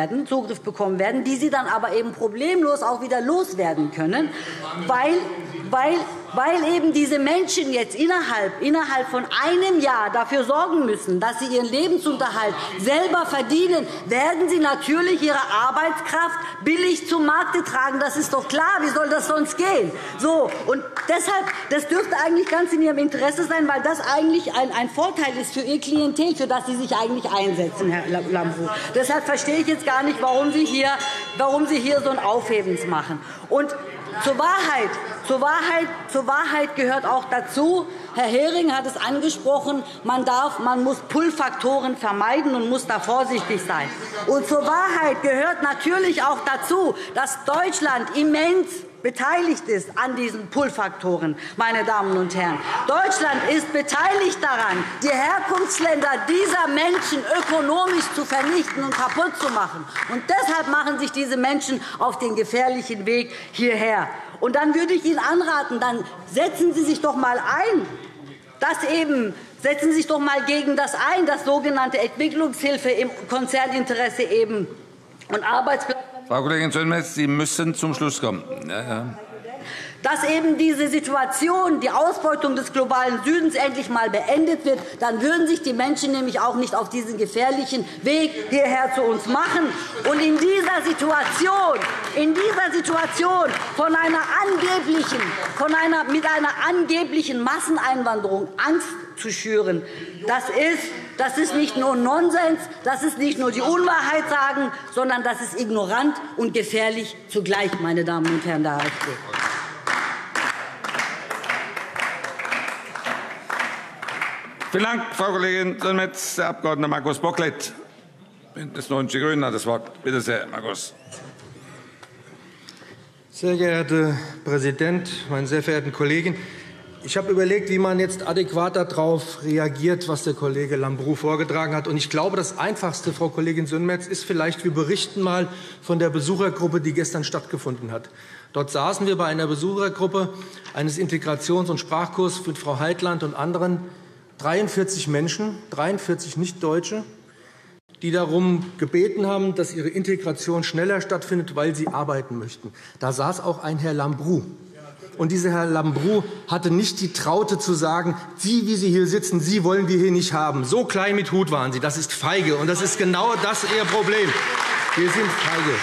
Speaker 6: bekommen werden, die sie dann aber eben problemlos auch wieder loswerden können, weil eben diese Menschen jetzt innerhalb von einem Jahr dafür sorgen müssen, dass sie ihren Lebensunterhalt selber verdienen, werden sie natürlich ihre Arbeitskraft billig zum Markte tragen. Das ist doch klar. Wie soll das sonst gehen? So, und deshalb, das dürfte eigentlich ganz in Ihrem Interesse sein, weil das eigentlich ein Vorteil ist für Ihr Klientel, für das Sie sich eigentlich einsetzen, Herr Lambrou. Deshalb verstehe ich jetzt gar nicht, warum Sie hier so ein Aufhebens machen. Und zur Wahrheit gehört auch dazu, Herr Hering hat es angesprochen, man muss Pull-Faktoren vermeiden und muss da vorsichtig sein. Und zur Wahrheit gehört natürlich auch dazu, dass Deutschland immens beteiligt ist an diesen Pull-Faktoren, meine Damen und Herren. Deutschland ist beteiligt daran, die Herkunftsländer dieser Menschen ökonomisch zu vernichten und kaputt zu machen. Und deshalb machen sich diese Menschen auf den gefährlichen Weg hierher. Und dann würde ich Ihnen anraten, dann setzen Sie sich doch mal ein, setzen Sie sich doch mal gegen das ein, dass sogenannte Entwicklungshilfe im Konzerninteresse eben und Arbeitsplätze.
Speaker 1: Frau Kollegin Sönmez, Sie müssen zum Schluss kommen. Ja.
Speaker 6: Dass eben diese Situation, die Ausbeutung des globalen Südens endlich einmal beendet wird, dann würden sich die Menschen nämlich auch nicht auf diesen gefährlichen Weg hierher zu uns machen. Und in dieser Situation mit einer angeblichen Masseneinwanderung Angst zu schüren, das ist nicht nur Nonsens, das ist nicht nur die Unwahrheit sagen, sondern das ist ignorant und gefährlich zugleich, meine Damen und Herren der AfD.
Speaker 1: Vielen Dank, Frau Kollegin Sönmez. Der Abg. Markus Bocklet, BÜNDNIS 90 die GRÜNEN, hat das Wort. Bitte sehr, Markus.
Speaker 7: Sehr geehrter Präsident, meine sehr verehrten Kollegen! Ich habe überlegt, wie man jetzt adäquat darauf reagiert, was der Kollege Lambrou vorgetragen hat. Und ich glaube, das Einfachste, Frau Kollegin Sönmez, ist vielleicht, wir berichten mal von der Besuchergruppe, die gestern stattgefunden hat. Dort saßen wir bei einer Besuchergruppe eines Integrations- und Sprachkurses mit Frau Heitland und anderen, 43 Menschen, 43 Nichtdeutsche, die darum gebeten haben, dass ihre Integration schneller stattfindet, weil sie arbeiten möchten. Da saß auch ein Herr Lambrou. Und dieser Herr Lambrou hatte nicht die Traute zu sagen, Sie, wie Sie hier sitzen, Sie wollen wir hier nicht haben. So klein mit Hut waren Sie. Das ist feige. Und das ist genau das Ihr Problem. Wir sind feige.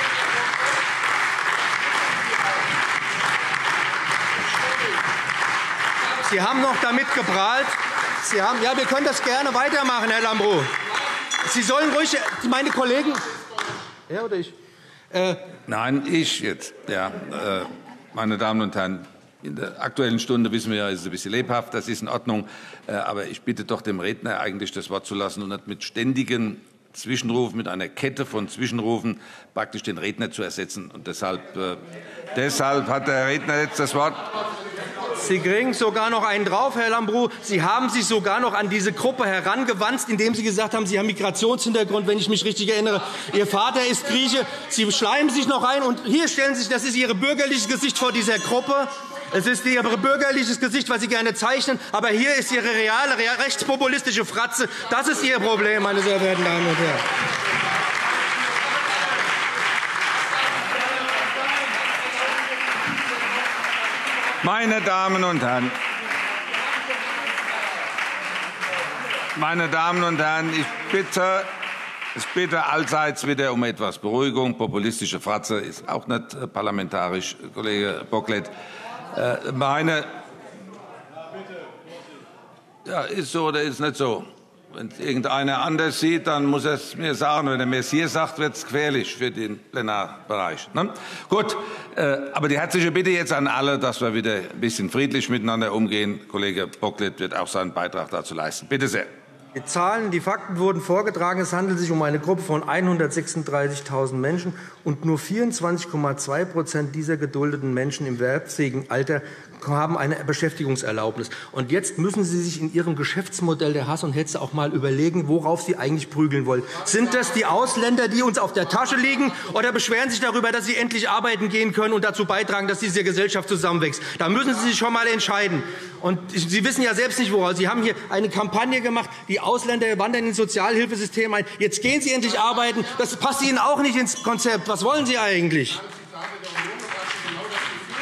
Speaker 7: Sie haben noch damit geprahlt. Ja, wir können das gerne weitermachen, Herr Lambrou. Sie sollen ruhig, meine Kollegen. Ja, oder ich?
Speaker 1: Nein, ich jetzt. Ja, meine Damen und Herren, in der Aktuellen Stunde wissen wir ja, es ist ein bisschen lebhaft, das ist in Ordnung. Aber ich bitte doch dem Redner eigentlich das Wort zu lassen und nicht mit ständigen Zwischenrufen, mit einer Kette von Zwischenrufen praktisch den Redner zu ersetzen. Und deshalb hat der Redner jetzt das Wort.
Speaker 7: Sie kriegen sogar noch einen drauf, Herr Lambrou. Sie haben sich sogar noch an diese Gruppe herangewandt, indem Sie gesagt haben, Sie haben Migrationshintergrund, wenn ich mich richtig erinnere. Ihr Vater ist Grieche. Sie schleimen sich noch ein. Und hier stellen Sie sich, das ist Ihr bürgerliches Gesicht vor dieser Gruppe. Es ist Ihr bürgerliches Gesicht, was Sie gerne zeichnen. Aber hier ist Ihre reale, rechtspopulistische Fratze. Das ist Ihr Problem, meine sehr verehrten Damen und Herren.
Speaker 1: Meine Damen und Herren, ich bitte allseits wieder um etwas Beruhigung. Populistische Fratze ist auch nicht parlamentarisch, Kollege Bocklet. Ja, ist so oder ist nicht so? Wenn es irgendeiner anders sieht, dann muss er es mir sagen. Wenn er mir es hier sagt, wird es gefährlich für den Plenarbereich. Ne? Gut, aber die herzliche Bitte jetzt an alle, dass wir wieder ein bisschen friedlich miteinander umgehen. Kollege Bocklet wird auch seinen Beitrag dazu leisten. Bitte sehr.
Speaker 7: Die Zahlen, die Fakten wurden vorgetragen. Es handelt sich um eine Gruppe von 136.000 Menschen, und nur 24,2% dieser geduldeten Menschen im erwerbsfähigen Alter haben eine Beschäftigungserlaubnis. Und jetzt müssen Sie sich in Ihrem Geschäftsmodell der Hass und Hetze auch mal überlegen, worauf Sie eigentlich prügeln wollen. Sind das die Ausländer, die uns auf der Tasche liegen, oder beschweren Sie sich darüber, dass Sie endlich arbeiten gehen können und dazu beitragen, dass diese Gesellschaft zusammenwächst? Da müssen Sie sich schon mal entscheiden. Und Sie wissen ja selbst nicht, woraus. Sie haben hier eine Kampagne gemacht, die Ausländer wandern ins Sozialhilfesystem ein. Jetzt gehen Sie endlich arbeiten. Das passt Ihnen auch nicht ins Konzept. Was wollen Sie eigentlich?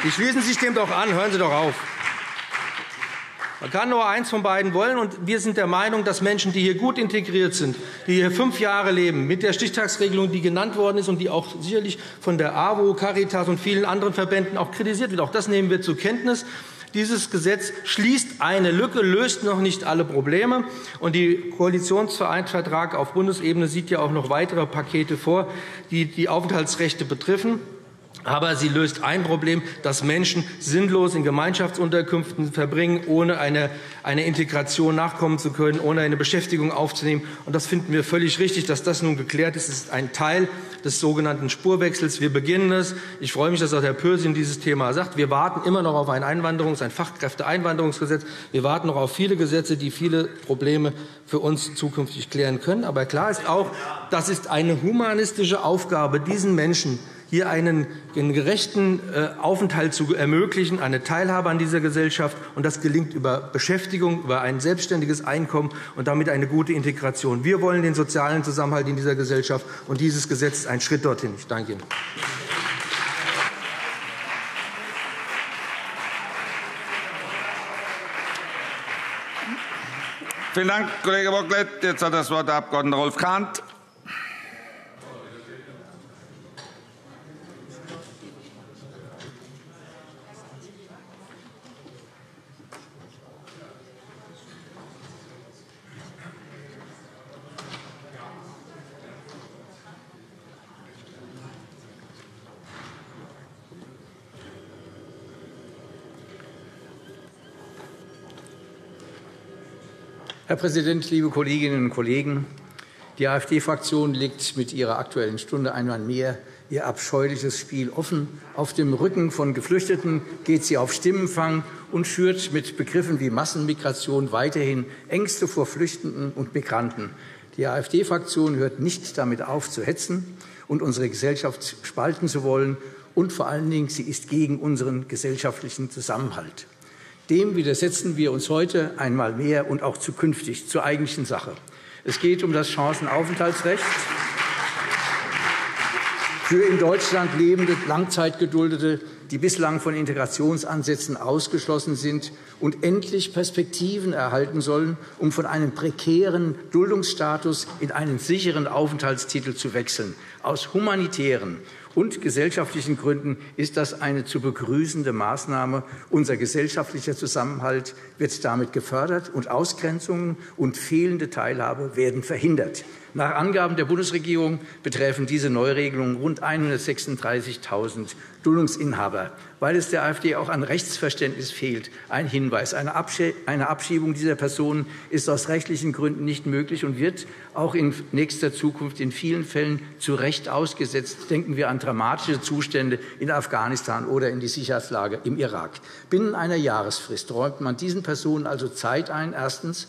Speaker 7: Die schließen sich dem doch an. Hören Sie doch auf. Man kann nur eins von beiden wollen. Und wir sind der Meinung, dass Menschen, die hier gut integriert sind, die hier 5 Jahre leben, mit der Stichtagsregelung, die genannt worden ist und die auch sicherlich von der AWO, Caritas und vielen anderen Verbänden auch kritisiert wird, auch das nehmen wir zur Kenntnis. Dieses Gesetz schließt eine Lücke, löst noch nicht alle Probleme. Und der Koalitionsvertrag auf Bundesebene sieht ja auch noch weitere Pakete vor, die die Aufenthaltsrechte betreffen. Aber sie löst ein Problem, dass Menschen sinnlos in Gemeinschaftsunterkünften verbringen, ohne einer Integration nachkommen zu können, ohne eine Beschäftigung aufzunehmen. Und das finden wir völlig richtig, dass das nun geklärt ist. Es ist ein Teil des sogenannten Spurwechsels. Wir beginnen es. Ich freue mich, dass auch Herr Pürsün dieses Thema sagt. Wir warten immer noch auf ein Fachkräfteeinwanderungsgesetz. Wir warten noch auf viele Gesetze, die viele Probleme für uns zukünftig klären können. Aber klar ist auch, das ist eine humanistische Aufgabe, diesen Menschen hier einen gerechten Aufenthalt zu ermöglichen, eine Teilhabe an dieser Gesellschaft. Und das gelingt über Beschäftigung, über ein selbstständiges Einkommen und damit eine gute Integration. Wir wollen den sozialen Zusammenhalt in dieser Gesellschaft, und dieses Gesetz ist ein Schritt dorthin. Ich danke Ihnen.
Speaker 1: Vielen Dank, Kollege Bocklet. Jetzt hat das Wort der Abg. Rolf Kahnt.
Speaker 8: Herr Präsident, liebe Kolleginnen und Kollegen! Die AfD-Fraktion legt mit ihrer Aktuellen Stunde einmal mehr ihr abscheuliches Spiel offen. Auf dem Rücken von Geflüchteten geht sie auf Stimmenfang und schürt mit Begriffen wie Massenmigration weiterhin Ängste vor Flüchtenden und Migranten. Die AfD-Fraktion hört nicht damit auf, zu hetzen und unsere Gesellschaft spalten zu wollen. Und vor allen Dingen, sie ist gegen unseren gesellschaftlichen Zusammenhalt. Dem widersetzen wir uns heute einmal mehr und auch zukünftig zur eigentlichen Sache. Es geht um das Chancenaufenthaltsrecht für in Deutschland lebende Langzeitgeduldete, die bislang von Integrationsansätzen ausgeschlossen sind und endlich Perspektiven erhalten sollen, um von einem prekären Duldungsstatus in einen sicheren Aufenthaltstitel zu wechseln. Aus humanitären und gesellschaftlichen Gründen ist das eine zu begrüßende Maßnahme. Unser gesellschaftlicher Zusammenhalt wird damit gefördert, und Ausgrenzungen und fehlende Teilhabe werden verhindert. Nach Angaben der Bundesregierung betreffen diese Neuregelungen rund 136.000 Duldungsinhaber. Weil es der AfD auch an Rechtsverständnis fehlt, ein Hinweis: Eine Abschiebung dieser Personen ist aus rechtlichen Gründen nicht möglich und wird auch in nächster Zukunft in vielen Fällen zu Recht ausgesetzt. Denken wir an dramatische Zustände in Afghanistan oder in die Sicherheitslage im Irak. Binnen einer Jahresfrist räumt man diesen Personen also Zeit ein, erstens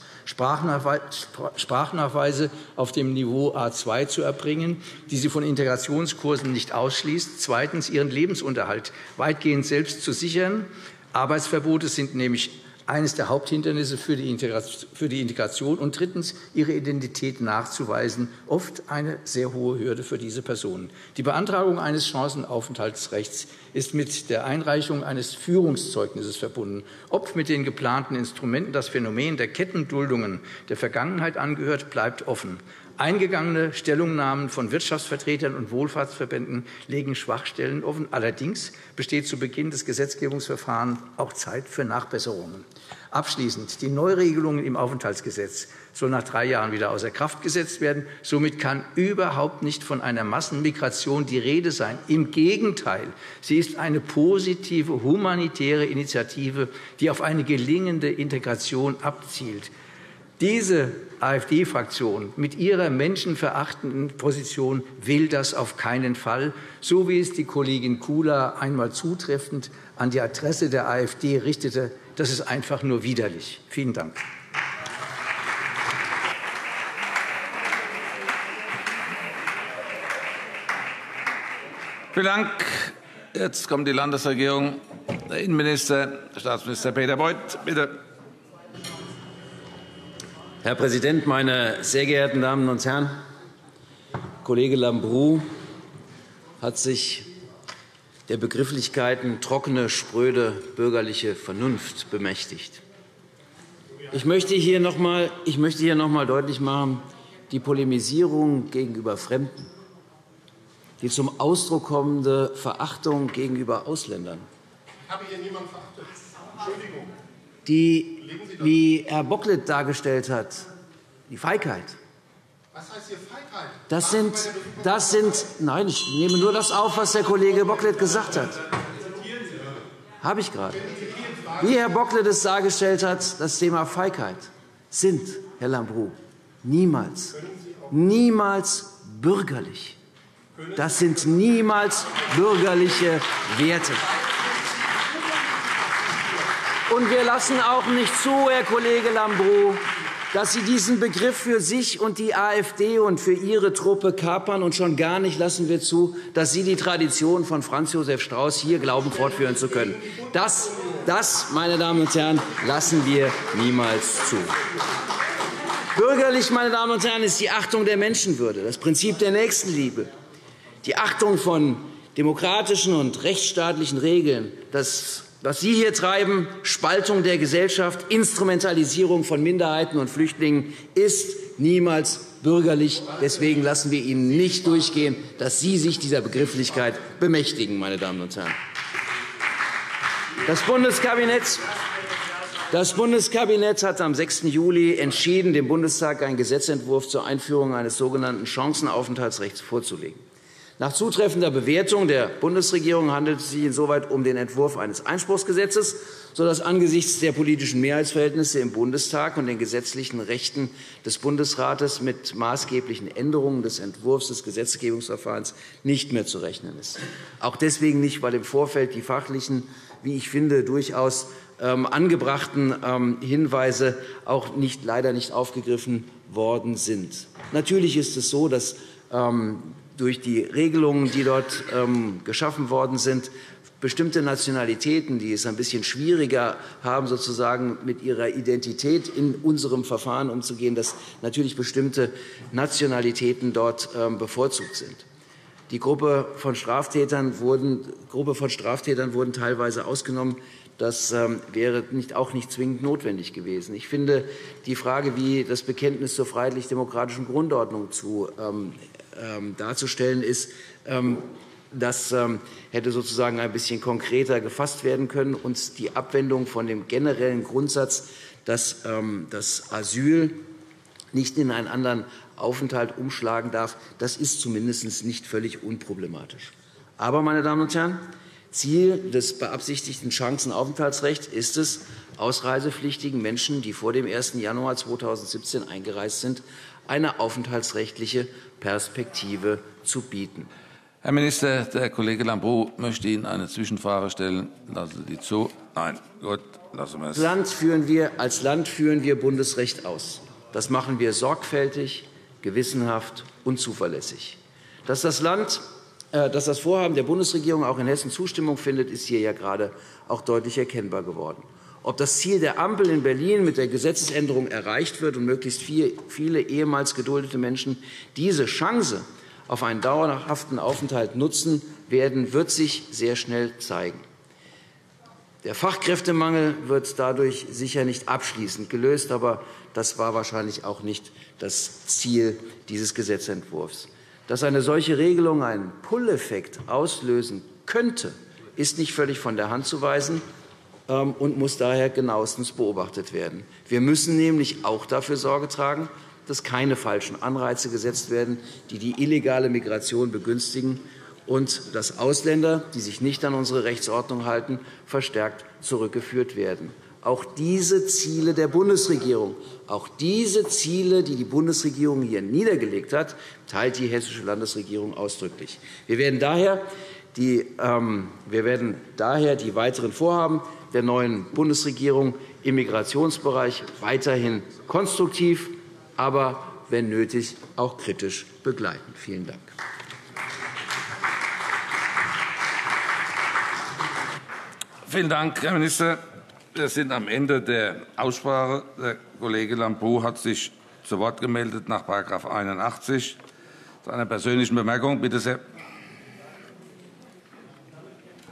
Speaker 8: Sprachnachweise auf dem Niveau A2 zu erbringen, die sie von Integrationskursen nicht ausschließt, zweitens ihren Lebensunterhalt weitgehend selbst zu sichern. Arbeitsverbote sind nämlich eines der Haupthindernisse für die Integration, und drittens ihre Identität nachzuweisen, oft eine sehr hohe Hürde für diese Personen. Die Beantragung eines Chancenaufenthaltsrechts ist mit der Einreichung eines Führungszeugnisses verbunden. Ob mit den geplanten Instrumenten das Phänomen der Kettenduldungen der Vergangenheit angehört, bleibt offen. Eingegangene Stellungnahmen von Wirtschaftsvertretern und Wohlfahrtsverbänden legen Schwachstellen offen. Allerdings besteht zu Beginn des Gesetzgebungsverfahrens auch Zeit für Nachbesserungen. Abschließend: Die Neuregelungen im Aufenthaltsgesetz soll nach 3 Jahren wieder außer Kraft gesetzt werden. Somit kann überhaupt nicht von einer Massenmigration die Rede sein. Im Gegenteil, sie ist eine positive humanitäre Initiative, die auf eine gelingende Integration abzielt. Diese AfD-Fraktion mit ihrer menschenverachtenden Position will das auf keinen Fall, so wie es die Kollegin Kula einmal zutreffend an die Adresse der AfD richtete. Das ist einfach nur widerlich. Vielen Dank.
Speaker 1: Vielen Dank. Jetzt kommt die Landesregierung. Der Innenminister, Staatsminister Peter Beuth, bitte.
Speaker 9: Herr Präsident, meine sehr geehrten Damen und Herren! Kollege Lambrou hat sich der Begrifflichkeiten trockene, spröde bürgerliche Vernunft bemächtigt. Ich möchte hier noch einmal deutlich machen, die Polemisierung gegenüber Fremden, die zum Ausdruck kommende Verachtung gegenüber Ausländern,
Speaker 2: Ich habe hier niemanden verachtet. Entschuldigung.
Speaker 9: die, wie Herr Bocklet dargestellt hat, die Feigheit.
Speaker 2: Was heißt hier Feigheit?
Speaker 9: Das sind, nein, ich nehme nur das auf, was der Kollege Bocklet gesagt hat. Habe ich gerade. Wie Herr Bocklet es dargestellt hat, das Thema Feigheit sind, Herr Lambrou, niemals bürgerlich. Das sind niemals bürgerliche Werte. Und wir lassen auch nicht zu, Herr Kollege Lambrou, dass Sie diesen Begriff für sich und die AfD und für Ihre Truppe kapern. Und schon gar nicht lassen wir zu, dass Sie die Tradition von Franz Josef Strauß hier glauben, fortführen zu können. Das, meine Damen und Herren, lassen wir niemals zu. Bürgerlich, meine Damen und Herren, ist die Achtung der Menschenwürde, das Prinzip der Nächstenliebe, die Achtung von demokratischen und rechtsstaatlichen Regeln, das, was Sie hier treiben, Spaltung der Gesellschaft, Instrumentalisierung von Minderheiten und Flüchtlingen, ist niemals bürgerlich. Deswegen lassen wir Ihnen nicht durchgehen, dass Sie sich dieser Begrifflichkeit bemächtigen, meine Damen und Herren. Das Bundeskabinett hat am 6. Juli entschieden, dem Bundestag einen Gesetzentwurf zur Einführung eines sogenannten Chancenaufenthaltsrechts vorzulegen. Nach zutreffender Bewertung der Bundesregierung handelt es sich insoweit um den Entwurf eines Einspruchsgesetzes, sodass angesichts der politischen Mehrheitsverhältnisse im Bundestag und den gesetzlichen Rechten des Bundesrates mit maßgeblichen Änderungen des Entwurfs des Gesetzgebungsverfahrens nicht mehr zu rechnen ist. Auch deswegen nicht, weil im Vorfeld die fachlichen, wie ich finde, durchaus angebrachten Hinweise auch leider nicht aufgegriffen worden sind. Natürlich ist es so, dass durch die Regelungen, die dort geschaffen worden sind, bestimmte Nationalitäten, die es ein bisschen schwieriger haben, sozusagen mit ihrer Identität in unserem Verfahren umzugehen, dass natürlich bestimmte Nationalitäten dort bevorzugt sind. Die Gruppe von Straftätern wurden teilweise ausgenommen. Das wäre auch nicht zwingend notwendig gewesen. Ich finde, die Frage, wie das Bekenntnis zur freiheitlich-demokratischen Grundordnung darzustellen ist, das hätte sozusagen ein bisschen konkreter gefasst werden können. Und die Abwendung von dem generellen Grundsatz, dass das Asyl nicht in einen anderen Aufenthalt umschlagen darf, das ist zumindest nicht völlig unproblematisch. Aber, meine Damen und Herren, Ziel des beabsichtigten Chancenaufenthaltsrechts ist es, ausreisepflichtigen Menschen, die vor dem 1. Januar 2017 eingereist sind, eine aufenthaltsrechtliche Perspektive zu bieten.
Speaker 1: Herr Minister, der Kollege Lambrou möchte Ihnen eine Zwischenfrage stellen. Lassen Sie die zu? Nein. Gut, lassen wir es.
Speaker 9: Als Land führen wir Bundesrecht aus. Das machen wir sorgfältig, gewissenhaft und zuverlässig. Dass das Vorhaben der Bundesregierung auch in Hessen Zustimmung findet, ist hier ja gerade auch deutlich erkennbar geworden. Ob das Ziel der Ampel in Berlin mit der Gesetzesänderung erreicht wird und möglichst viele ehemals geduldete Menschen diese Chance auf einen dauerhaften Aufenthalt nutzen werden, wird sich sehr schnell zeigen. Der Fachkräftemangel wird dadurch sicher nicht abschließend gelöst, aber das war wahrscheinlich auch nicht das Ziel dieses Gesetzentwurfs. Dass eine solche Regelung einen Pull-Effekt auslösen könnte, ist nicht völlig von der Hand zu weisen und muss daher genauestens beobachtet werden. Wir müssen nämlich auch dafür Sorge tragen, dass keine falschen Anreize gesetzt werden, die die illegale Migration begünstigen und dass Ausländer, die sich nicht an unsere Rechtsordnung halten, verstärkt zurückgeführt werden. Auch diese Ziele der Bundesregierung, auch diese Ziele, die die Bundesregierung hier niedergelegt hat, teilt die hessische Landesregierung ausdrücklich. Wir werden daher die weiteren Vorhaben der neuen Bundesregierung im Migrationsbereich weiterhin konstruktiv, aber wenn nötig auch kritisch begleiten. Vielen Dank.
Speaker 1: Vielen Dank, Herr Minister. Wir sind am Ende der Aussprache. Der Kollege Lambrou hat sich zu Wort gemeldet nach § 81. Zu einer persönlichen Bemerkung. Bitte sehr.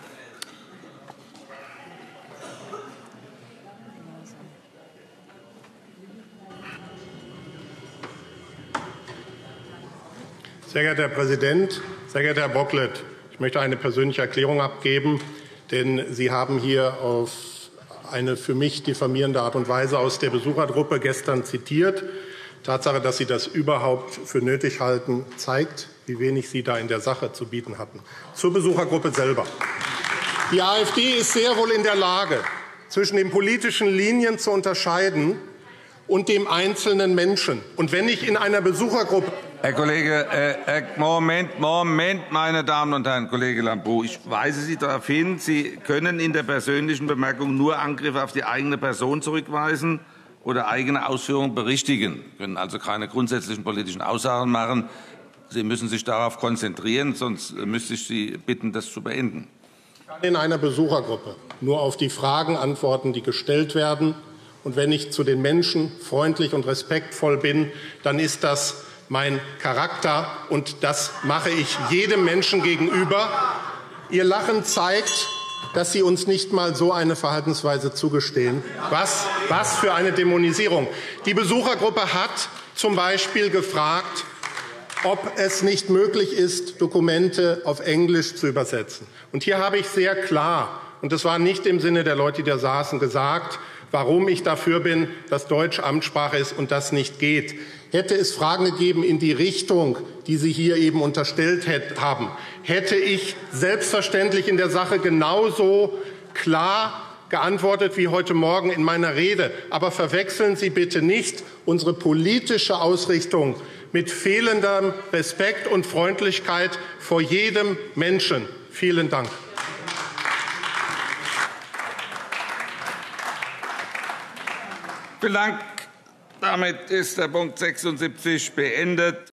Speaker 2: Sehr geehrter Herr Präsident, sehr geehrter Herr Bocklet, ich möchte eine persönliche Erklärung abgeben, denn Sie haben hier auf eine für mich diffamierende Art und Weise aus der Besuchergruppe gestern zitiert. Tatsache, dass Sie das überhaupt für nötig halten, zeigt, wie wenig Sie da in der Sache zu bieten hatten. Zur Besuchergruppe selber. Die AfD ist sehr wohl in der Lage, zwischen den politischen Linien zu unterscheiden und dem einzelnen Menschen. Und wenn ich in einer Besuchergruppe...
Speaker 1: Herr Kollege, Moment, meine Damen und Herren, Kollege Lambrou, ich weise Sie darauf hin, Sie können in der persönlichen Bemerkung nur Angriffe auf die eigene Person zurückweisen oder eigene Ausführungen berichtigen. Sie können also keine grundsätzlichen politischen Aussagen machen. Sie müssen sich darauf konzentrieren, sonst müsste ich Sie bitten, das zu beenden.
Speaker 2: Ich kann in einer Besuchergruppe nur auf die Fragen antworten, die gestellt werden. Und wenn ich zu den Menschen freundlich und respektvoll bin, dann ist das mein Charakter, und das mache ich jedem Menschen gegenüber. Ihr Lachen zeigt, dass Sie uns nicht mal so eine Verhaltensweise zugestehen. Was für eine Dämonisierung. Die Besuchergruppe hat zum Beispiel gefragt, ob es nicht möglich ist, Dokumente auf Englisch zu übersetzen. Und hier habe ich sehr klar, und das war nicht im Sinne der Leute, die da saßen, gesagt, warum ich dafür bin, dass Deutsch Amtssprache ist und das nicht geht. Hätte es Fragen gegeben in die Richtung, die Sie hier eben unterstellt haben, hätte ich selbstverständlich in der Sache genauso klar geantwortet wie heute Morgen in meiner Rede. Aber verwechseln Sie bitte nicht unsere politische Ausrichtung mit fehlendem Respekt und Freundlichkeit vor jedem Menschen. Vielen Dank.
Speaker 1: Vielen Dank. Damit ist der Punkt 76 beendet.